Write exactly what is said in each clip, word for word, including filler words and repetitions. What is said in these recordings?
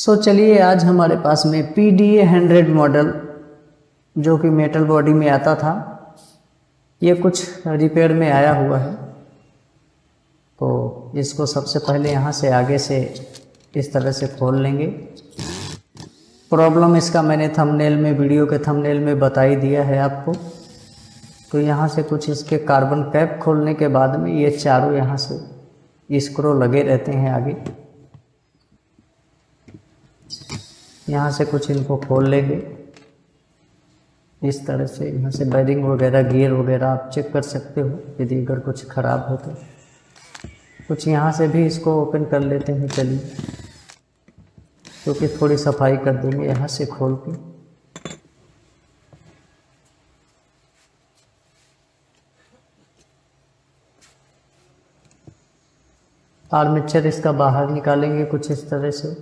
सो चलिए आज हमारे पास में P D A hundred model जो कि मेटल बॉडी में आता था, ये कुछ रिपेयर में आया हुआ है। तो इसको सबसे पहले यहाँ से आगे से इस तरह से खोल लेंगे। प्रॉब्लम इसका मैंने थंबनेल में, वीडियो के थंबनेल में बता ही दिया है आपको। तो यहाँ से कुछ इसके कार्बन कैप खोलने के बाद में ये चारों यहाँ से स्क्रू लगे रहते हैं आगे। यहाँ से कुछ इनको खोल लेंगे इस तरह से। यहाँ से बेरिंग वगैरह, गियर वगैरह आप चेक कर सकते हो यदि अगर कुछ ख़राब हो तो। कुछ यहाँ से भी इसको ओपन कर लेते हैं चलिए, क्योंकि तो थोड़ी सफाई कर देंगे यहाँ से खोल के। आर्मेचर इसका बाहर निकालेंगे कुछ इस तरह से।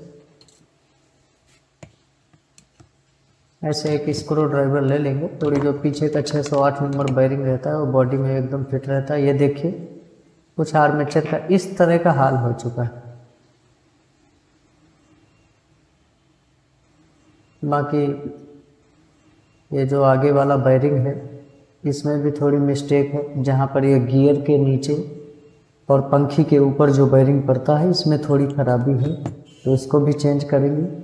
ऐसे एक स्क्रू ड्राइवर ले लेंगे। थोड़ी जो पीछे का छः सौ आठ नंबर बेरिंग रहता है वो बॉडी में एकदम फिट रहता है। ये देखिए कुछ आर्मेचर का इस तरह का हाल हो चुका है। बाकी ये जो आगे वाला बेरिंग है इसमें भी थोड़ी मिस्टेक है। जहाँ पर ये गियर के नीचे और पंखी के ऊपर जो बेरिंग पड़ता है इसमें थोड़ी खराबी है, तो इसको भी चेंज करेंगे।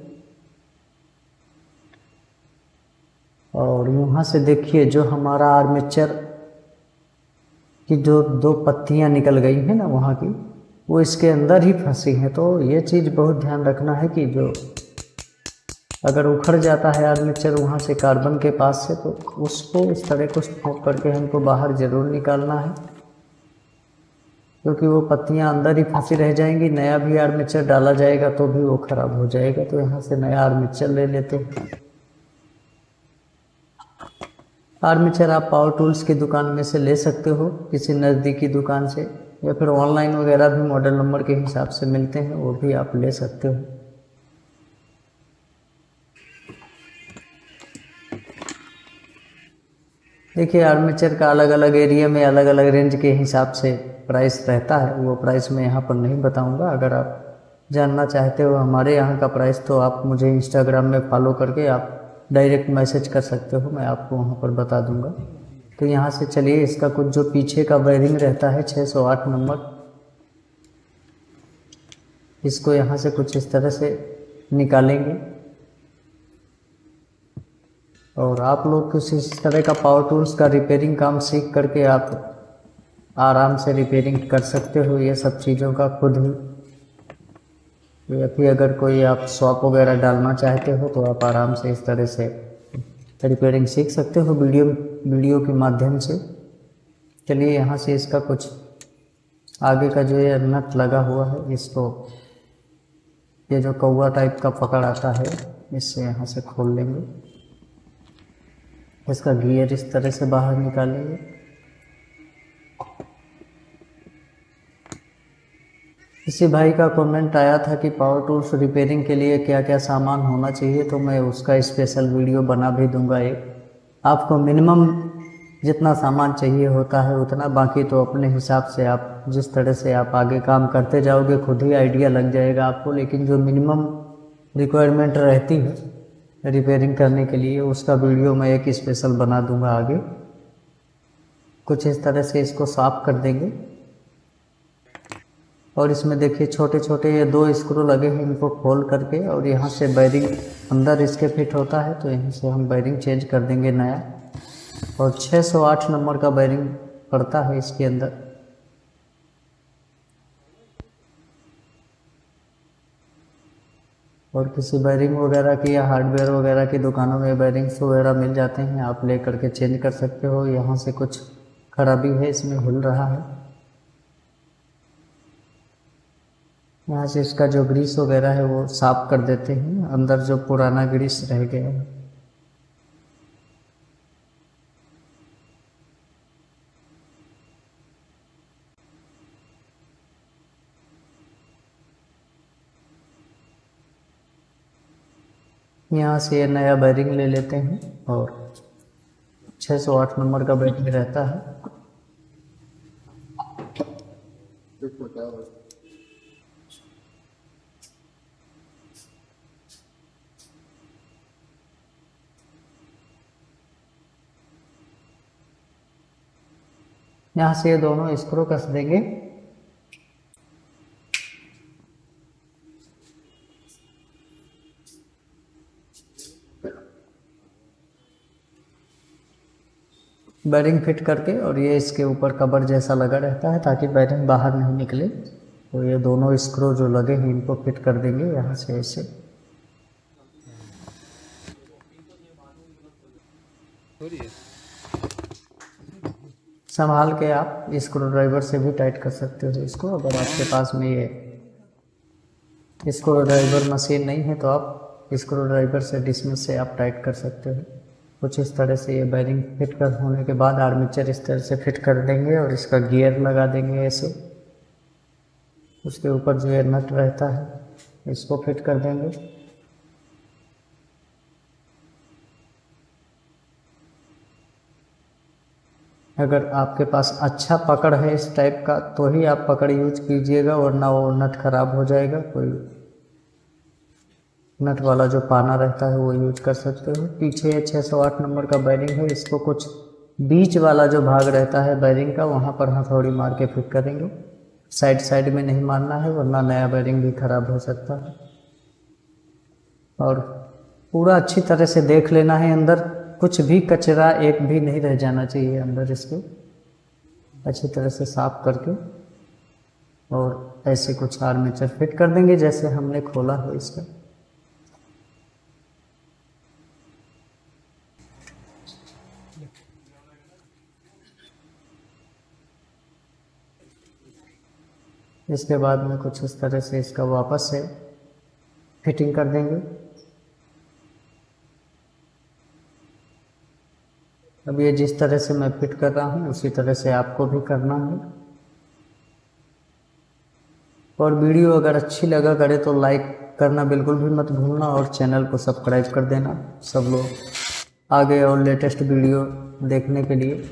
और यहाँ से देखिए जो हमारा आर्मेचर की जो दो पत्तियाँ निकल गई हैं ना वहाँ की, वो इसके अंदर ही फंसी हैं। तो ये चीज़ बहुत ध्यान रखना है कि जो अगर उखड़ जाता है आर्मेचर वहाँ से कार्बन के पास से, तो उसको इस तरह कुछ ठोक करके हमको बाहर ज़रूर निकालना है, क्योंकि वो पत्तियाँ अंदर ही फंसी रह जाएंगी। नया भी आर्मेचर डाला जाएगा तो भी वो ख़राब हो जाएगा। तो यहाँ से नया आर्मेचर ले लेते हैं। आर्मेचर आप पावर टूल्स की दुकान में से ले सकते हो, किसी नज़दीकी दुकान से, या फिर ऑनलाइन वगैरह भी मॉडल नंबर के हिसाब से मिलते हैं, वो भी आप ले सकते हो। देखिए आर्मेचर का अलग अलग एरिया में अलग अलग रेंज के हिसाब से प्राइस रहता है। वो प्राइस मैं यहाँ पर नहीं बताऊँगा। अगर आप जानना चाहते हो हमारे यहाँ का प्राइस तो आप मुझे इंस्टाग्राम में फॉलो करके आप डायरेक्ट मैसेज कर सकते हो, मैं आपको वहाँ पर बता दूंगा। तो यहाँ से चलिए इसका कुछ जो पीछे का बेरिंग रहता है छः सौ आठ नंबर, इसको यहाँ से कुछ इस तरह से निकालेंगे। और आप लोग कुछ इस तरह का पावर टूल्स का रिपेयरिंग काम सीख करके आप आराम से रिपेयरिंग कर सकते हो ये सब चीज़ों का खुद ही। या फिर अगर कोई आप शॉप वगैरह डालना चाहते हो तो आप आराम से इस तरह से रिपेयरिंग सीख सकते हो वीडियो वीडियो के माध्यम से। चलिए यहाँ से इसका कुछ आगे का जो ये नट लगा हुआ है, इसको ये जो कौवा टाइप का पकड़ आता है इससे यहाँ से खोल लेंगे। इसका गियर इस तरह से बाहर निकालेंगे। किसी भाई का कमेंट आया था कि पावर टूल्स रिपेयरिंग के लिए क्या क्या सामान होना चाहिए, तो मैं उसका स्पेशल वीडियो बना भी दूंगा एक। आपको मिनिमम जितना सामान चाहिए होता है उतना, बाकी तो अपने हिसाब से आप जिस तरह से आप आगे काम करते जाओगे खुद ही आइडिया लग जाएगा आपको। लेकिन जो मिनिमम रिक्वायरमेंट रहती है रिपेयरिंग करने के लिए उसका वीडियो मैं एक स्पेशल बना दूंगा आगे। कुछ इस तरह से इसको साफ कर देंगे। और इसमें देखिए छोटे छोटे ये दो स्क्रू लगे हैं, इनको खोल करके और यहाँ से बेरिंग अंदर इसके फिट होता है, तो यहाँ से हम बेरिंग चेंज कर देंगे नया। और छः सौ आठ नंबर का बेरिंग पड़ता है इसके अंदर। और किसी बेरिंग वगैरह की या हार्डवेयर वगैरह की दुकानों में बेरिंग्स वगैरह मिल जाते हैं, आप ले करके चेंज कर सकते हो। यहाँ से कुछ खराबी है, इसमें हिल रहा है। यहाँ से इसका जो ग्रीस वगैरह है वो साफ कर देते हैं, अंदर जो पुराना ग्रीस रह गया है। यहाँ से ये नया बेरिंग ले लेते हैं और छः सौ आठ नंबर का बेरिंग रहता है। यहाँ से ये दोनों स्क्रू कस देंगे। बैरिंग फिट करके, और ये इसके ऊपर कवर जैसा लगा रहता है ताकि बैरिंग बाहर नहीं निकले। तो ये दोनों स्क्रू जो लगे हैं इनको फिट कर देंगे यहाँ से ऐसे। संभाल के आप स्क्रू ड्राइवर से भी टाइट कर सकते हो इसको। अगर आपके पास में ये स्क्रू ड्राइवर मशीन नहीं है तो आप स्क्रू ड्राइवर से डिस्मिस से आप टाइट कर सकते हो। कुछ इस तरह से ये बैरिंग फिट कर होने के बाद आर्मेचर इस तरह से फिट कर देंगे और इसका गियर लगा देंगे ऐसे। उसके ऊपर जो ये नट रहता है इसको फिट कर देंगे। अगर आपके पास अच्छा पकड़ है इस टाइप का तो ही आप पकड़ यूज कीजिएगा, वरना वो नट खराब हो जाएगा। कोई नट वाला जो पाना रहता है वो यूज कर सकते हो। पीछे छः सौ आठ नंबर का बैरिंग है, इसको कुछ बीच वाला जो भाग रहता है बैरिंग का वहाँ पर हथौड़ी मार के फिट करेंगे। साइड साइड में नहीं मारना है, वरना नया बैरिंग भी खराब हो सकता है। और पूरा अच्छी तरह से देख लेना है, अंदर कुछ भी कचरा एक भी नहीं रह जाना चाहिए अंदर। इसको अच्छी तरह से साफ करके और ऐसे कुछ आर्मेचर फिट कर देंगे जैसे हमने खोला है इसका। इसके बाद में कुछ इस तरह से इसका वापस से फिटिंग कर देंगे। अब ये जिस तरह से मैं फिट कर रहा हूँ उसी तरह से आपको भी करना है। और वीडियो अगर अच्छी लगा करे तो लाइक करना बिल्कुल भी मत भूलना और चैनल को सब्सक्राइब कर देना सब लोग आगे और लेटेस्ट वीडियो देखने के लिए।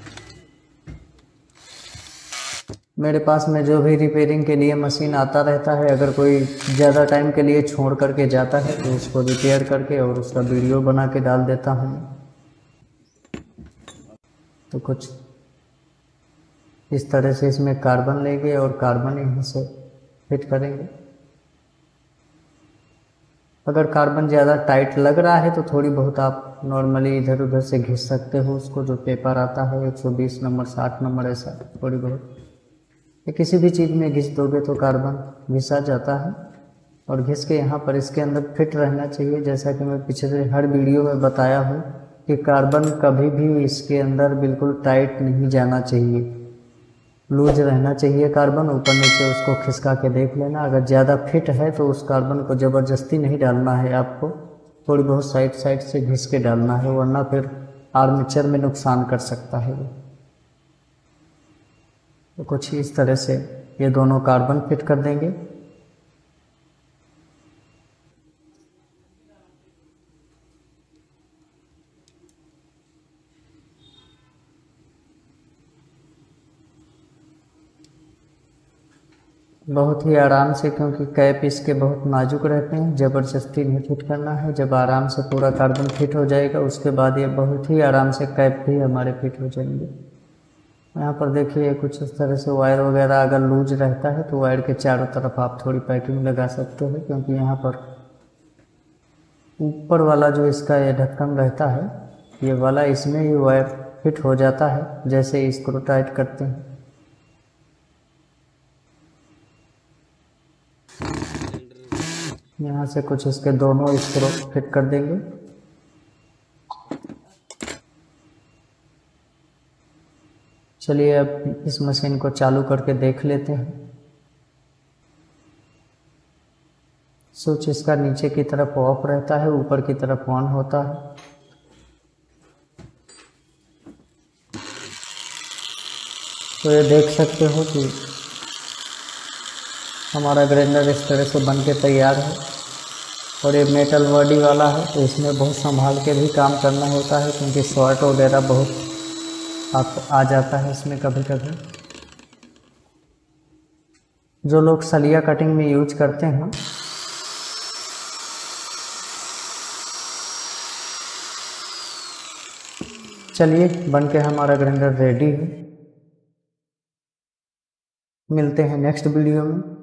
मेरे पास में जो भी रिपेयरिंग के लिए मशीन आता रहता है, अगर कोई ज़्यादा टाइम के लिए छोड़ करके जाता है तो उसको रिपेयर करके और उसका वीडियो बना के डाल देता हूँ। तो कुछ इस तरह से इसमें कार्बन लेंगे और कार्बन यहाँ से फिट करेंगे। अगर कार्बन ज़्यादा टाइट लग रहा है तो थोड़ी बहुत आप नॉर्मली इधर उधर से घिस सकते हो उसको। जो पेपर आता है एक सौ बीस नंबर साठ नंबर ऐसा थोड़ी बहुत किसी भी चीज़ में घिस दोगे तो कार्बन घिसा जाता है। और घिस के यहाँ पर इसके अंदर फिट रहना चाहिए। जैसा कि मैं पिछले हर वीडियो में बताया हूँ कि कार्बन कभी भी इसके अंदर बिल्कुल टाइट नहीं जाना चाहिए, लूज रहना चाहिए कार्बन। ऊपर नीचे उसको खिसका के देख लेना। अगर ज़्यादा फिट है तो उस कार्बन को ज़बरदस्ती नहीं डालना है आपको, थोड़ी बहुत साइड साइड से घिस के डालना है, वरना फिर आर्मेचर में नुकसान कर सकता है वो। तो कुछ इस तरह से ये दोनों कार्बन फिट कर देंगे। बहुत ही आराम से, क्योंकि कैप इसके बहुत नाजुक रहते हैं, ज़बरदस्ती नहीं फिट करना है। जब आराम से पूरा कार्बन फिट हो जाएगा उसके बाद ये बहुत ही आराम से कैप भी हमारे फिट हो जाएंगे। यहाँ पर देखिए कुछ इस तरह से वायर वगैरह अगर लूज रहता है तो वायर के चारों तरफ आप थोड़ी पैकिंग लगा सकते हो, क्योंकि यहाँ पर ऊपर वाला जो इसका ये ढक्कन रहता है ये वाला, इसमें ही वायर फिट हो जाता है जैसे इसको टाइट करते हैं। यहाँ से कुछ इसके दोनों स्क्रू फिट कर देंगे। चलिए अब इस मशीन को चालू करके देख लेते हैं। स्विच इसका नीचे की तरफ ऑफ रहता है, ऊपर की तरफ ऑन होता है। तो ये देख सकते हो कि हमारा ग्राइंडर इस तरह से बन के तैयार है। और ये मेटल बॉडी वाला है तो इसमें बहुत संभाल के भी काम करना होता है, क्योंकि शॉर्ट वगैरह बहुत आप आ जाता है इसमें कभी कभी। जो लोग सलिया कटिंग में यूज करते हैं चलिए बन के हमारा ग्राइंडर रेडी है। मिलते हैं नेक्स्ट वीडियो में।